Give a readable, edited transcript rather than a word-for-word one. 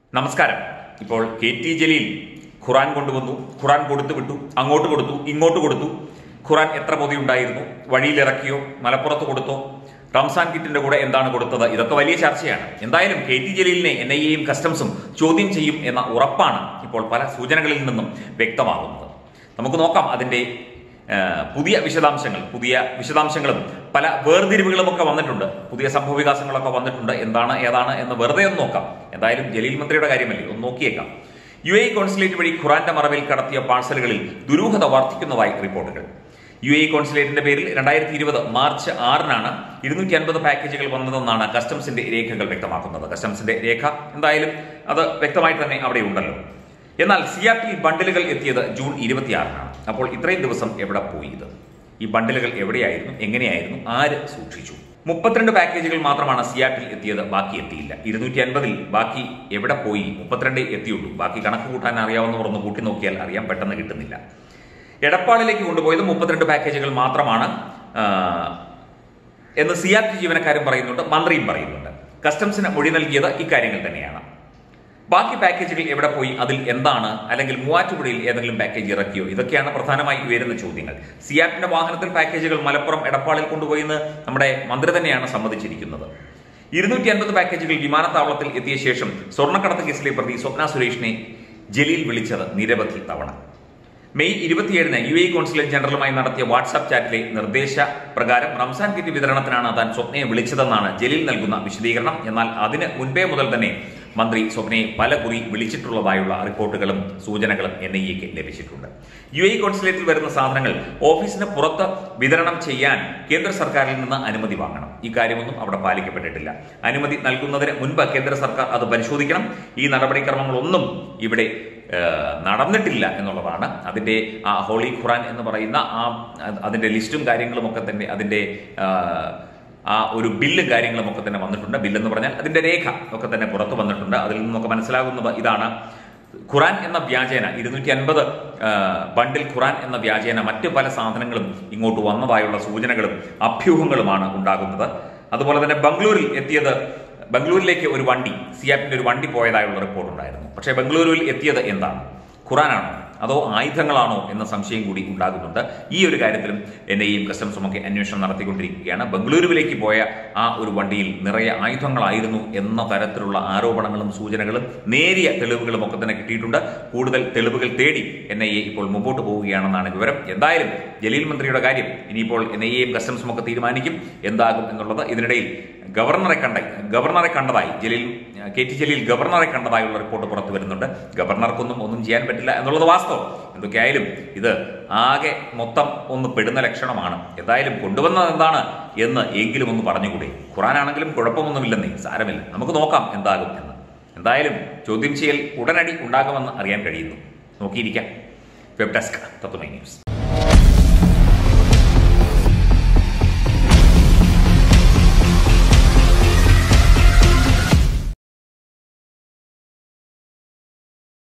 നമസ്കാരം. ഇപ്പോൾ KT ജലീൽ ഖുറാൻ കൊണ്ടുവന്നു, ഖുറാൻ കൊടുത്തു വിട്ടു, അങ്ങോട്ട് കൊടുത്തു, ഇങ്ങോട്ട് കൊടുത്തു. ഖുറാൻ എത്ര പൊതി ഉണ്ടായിരുന്നു, വഴിയിലിറക്കിയോ, മലപ്പുറത്ത് കൊടുത്തോ, റംസാൻ കിറ്റിന്റെ കൂടെ എന്താണ് കൊടുത്തത്, ഇതൊക്കെ വലിയ ചർച്ചയാണ്. എന്തായാലും KT ജലീലിനെ NIA-യും കസ്റ്റംസും ചോദ്യം ചെയ്യും എന്ന ഉറപ്പാണ് ഇപ്പോൾ പല സൂചനകളിൽ നിന്നും വ്യക്തമാകുന്നത്. നമുക്ക് നോക്കാം അതിന്റെ പുതിയ വിശദാംശങ്ങളും പല വേർതിരിവുകളും ഒക്കെ വന്നിട്ടുണ്ട്. പുതിയ സംഭവവികാസങ്ങളൊക്കെ വന്നിട്ടുണ്ട്. എന്താണ് ഏതാണ് എന്ന് വെറുതെ ഒന്ന് നോക്കാം. എന്തായാലും ജലീൽ മന്ത്രിയുടെ കാര്യമല്ലേ, ഒന്ന് നോക്കിയേക്കാം. UAE കോൺസുലേറ്റ് വഴി ഖുറാന്റെ മറവിൽ കടത്തിയ പാഴ്സലുകളിൽ ദുരൂഹത വർദ്ധിക്കുന്നതായി റിപ്പോർട്ടുകൾ. UAE കോൺസുലേറ്റിന്റെ പേരിൽ 2020 മാർച്ച് 6-നാണ് 250 പാക്കേജുകൾ വന്നതെന്നാണ് കസ്റ്റംസിന്റെ രേഖകൾ വ്യക്തമാക്കുന്നത്. കസ്റ്റംസിന്റെ രേഖ എന്തായാലും അത് വ്യക്തമായിട്ട് തന്നെ അവിടെ ഉണ്ടല്ലോ. എന്നാൽ സിയാറ്റിൽ ബണ്ടിലുകൾ എത്തിയത് ജൂൺ 26-നാണ്. അപ്പോൾ ഇത്രയും ദിവസം എവിടെ പോയി ഇത്? ഈ ബണ്ടിലുകൾ എവിടെയായിരുന്നു, എങ്ങനെയായിരുന്നു, ആര് സൂക്ഷിച്ചു? 32 പാക്കേജുകൾ മാത്രമാണ് സിയാറ്റിൽ എത്തിയത്, ബാക്കി എത്തിയില്ല. 250-ൽ ബാക്കി എവിടെ പോയി? 32 എത്തിയുള്ളൂ. ബാക്കി കണക്ക് കൂട്ടാൻ അറിയാവുന്നവർ ഒന്ന് കൂട്ടി നോക്കിയാൽ അറിയാം, പെട്ടെന്ന് കിട്ടുന്നില്ല. എടപ്പാളിലേക്ക് കൊണ്ടുപോയത് 32 പാക്കേജുകൾ മാത്രമാണ് എന്ന് സിയാറ്റിൽ ജീവനക്കാരും പറയുന്നുണ്ട്, മന്ത്രിയും പറയുന്നുണ്ട്. കസ്റ്റംസിന് മൊഴി നൽകിയത് ഇക്കാര്യങ്ങൾ തന്നെയാണ്. ബാക്കി പാക്കേജുകൾ എവിടെ പോയി, അതിൽ എന്താണ്, അല്ലെങ്കിൽ മൂവാറ്റുപുഴയിൽ ഏതെങ്കിലും പാക്കേജ് ഇറക്കിയോ? ഇതൊക്കെയാണ് പ്രധാനമായി ഉയരുന്ന ചോദ്യങ്ങൾ. സിയാറ്റിന്റെ വാഹനത്തിൽ പാക്കേജുകൾ മലപ്പുറം എടപ്പാളിൽ കൊണ്ടുപോയെന്ന് നമ്മുടെ മന്ത്രി തന്നെയാണ് സമ്മതിച്ചിരിക്കുന്നത്. 250 പാക്കേജുകൾ വിമാനത്താവളത്തിൽ എത്തിയ ശേഷം സ്വർണ്ണക്കടത്ത് കേസിലെ പ്രതി സ്വപ്ന സുരേഷിനെ ജലീൽ വിളിച്ചത് നിരവധി തവണ. മെയ് 27-ന് UAE കോൺസുലേറ്റ് ജനറലുമായി നടത്തിയ വാട്സാപ്പ് ചാറ്റിലെ നിർദ്ദേശപ്രകാരം റംസാൻ കിറ്റ് വിതരണത്തിനാണ് താൻ സ്വപ്നയെ വിളിച്ചതെന്നാണ് ജലീൽ നൽകുന്ന വിശദീകരണം. എന്നാൽ അതിന് മുൻപേ മുതൽ തന്നെ മന്ത്രി സ്വപ്നയെ പല കുറി വിളിച്ചിട്ടുള്ളതായുള്ള റിപ്പോർട്ടുകളും സൂചനകളും NIA-ക്ക് ലഭിച്ചിട്ടുണ്ട്. UAE കോൺസുലേറ്റിൽ വരുന്ന സാധനങ്ങൾ ഓഫീസിന് പുറത്ത് വിതരണം ചെയ്യാൻ കേന്ദ്ര സർക്കാരിൽ നിന്ന് അനുമതി വാങ്ങണം. ഈ കാര്യമൊന്നും അവിടെ പാലിക്കപ്പെട്ടിട്ടില്ല. അനുമതി നൽകുന്നതിന് മുൻപ് കേന്ദ്ര സർക്കാർ അത് പരിശോധിക്കണം. ഈ നടപടിക്രമങ്ങളൊന്നും ഇവിടെ നടന്നിട്ടില്ല എന്നുള്ളതാണ്. അതിന്റെ ഹോളി ഖുറാൻ എന്ന് പറയുന്ന അതിന്റെ ലിസ്റ്റും കാര്യങ്ങളും ഒക്കെ തന്നെ, അതിന്റെ ഒരു ബില്ലും കാര്യങ്ങളും ഒക്കെ തന്നെ വന്നിട്ടുണ്ട്. ബില്ലെന്ന് പറഞ്ഞാൽ അതിന്റെ രേഖ ഒക്കെ തന്നെ പുറത്തു വന്നിട്ടുണ്ട്. അതിൽ നിന്നൊക്കെ മനസ്സിലാകുന്നത് ഇതാണ്: ഖുറാൻ എന്ന വ്യാജേന 250 ബണ്ടിൽ ഖുറാൻ എന്ന വ്യാജേന മറ്റു പല സാധനങ്ങളും ഇങ്ങോട്ട് വന്നതായുള്ള സൂചനകളും അഭ്യൂഹങ്ങളുമാണ് ഉണ്ടാകുന്നത്. അതുപോലെ തന്നെ ബംഗളൂരിലേക്ക് ഒരു വണ്ടി, സിയാറ്റിന്റെ ഒരു വണ്ടി പോയതായുള്ള റിപ്പോർട്ട് ഉണ്ടായിരുന്നു. പക്ഷേ ബംഗളൂരുവിൽ എത്തിയത് എന്താണ്? ഖുറാനാണോ അതോ ആയുധങ്ങളാണോ എന്ന സംശയം കൂടി ഉണ്ടാകുന്നുണ്ട്. ഈ ഒരു കാര്യത്തിലും NIA-യും കസ്റ്റംസും ഒക്കെ അന്വേഷണം നടത്തിക്കൊണ്ടിരിക്കുകയാണ്. ബംഗളൂരുവിലേക്ക് പോയ ആ ഒരു വണ്ടിയിൽ നിറയെ ആയുധങ്ങളായിരുന്നു എന്ന തരത്തിലുള്ള ആരോപണങ്ങളും സൂചനകളും നേരിയ തെളിവുകളും ഒക്കെ തന്നെ കിട്ടിയിട്ടുണ്ട്. കൂടുതൽ തെളിവുകൾ തേടി NIA ഇപ്പോൾ മുമ്പോട്ട് പോവുകയാണെന്നാണ് വിവരം. എന്തായാലും ജലീൽ മന്ത്രിയുടെ കാര്യം ഇനിയിപ്പോൾ NIA-യും കസ്റ്റംസും ഒക്കെ തീരുമാനിക്കും എന്താകും എന്നുള്ളത്. ഇതിനിടയിൽ ഗവർണറെ കണ്ടതായി KT ജലീൽ ഗവർണറെ കണ്ടതായുള്ള റിപ്പോർട്ട് പുറത്തു വരുന്നുണ്ട്. ഒന്നും ചെയ്യാൻ പറ്റില്ല എന്നുള്ളത് വാസ്തവം. എന്തൊക്കെയായാലും ഇത് ആകെ മൊത്തം ഒന്ന് പെടുന്ന ലക്ഷണമാണ്. എന്തായാലും കൊണ്ടുവന്നത് എന്താണ് എന്ന് എങ്കിലും ഒന്ന് പറഞ്ഞുകൂടെ? ഖുറാനാണെങ്കിലും കുഴപ്പമൊന്നുമില്ലെന്നേ, സാരമില്ല, നമുക്ക് നോക്കാം എന്താകും എന്ന്. എന്തായാലും ചോദ്യം ചെയ്യൽ ഉടനടി ഉണ്ടാകുമെന്ന് അറിയാൻ കഴിയുന്നു. നോക്കിയിരിക്കാം. Web desk Tatwamayi news.